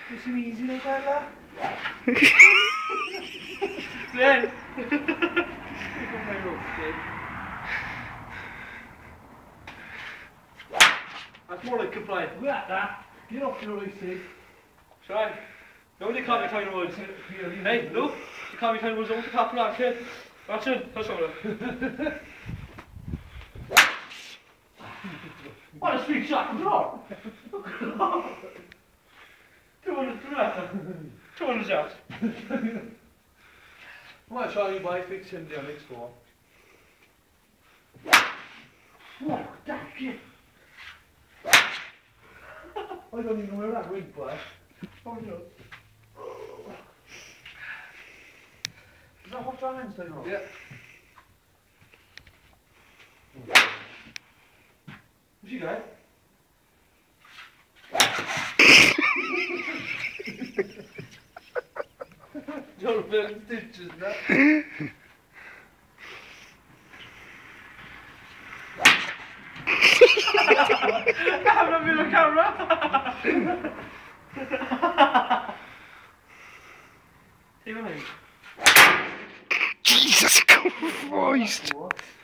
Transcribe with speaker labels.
Speaker 1: It's so easy like that.
Speaker 2: Glenn! That's more like compliant.
Speaker 1: Look at that. Get off your right side.
Speaker 2: Try. No, they can't be tiny words. Hey, look. You can't be tiny words over the top of that, kid. Watch it. Touch over it. What a sweet shot from draw. 200 for that. 200 shots.
Speaker 1: What shot you buy fix him there next ball? Oh, that shit. I don't even know where that went, boy. Oh no. Is that what your hands doing?
Speaker 2: Yeah. What's she got? You're very stitches now. I'm not in the camera.
Speaker 3: Jesus Christ!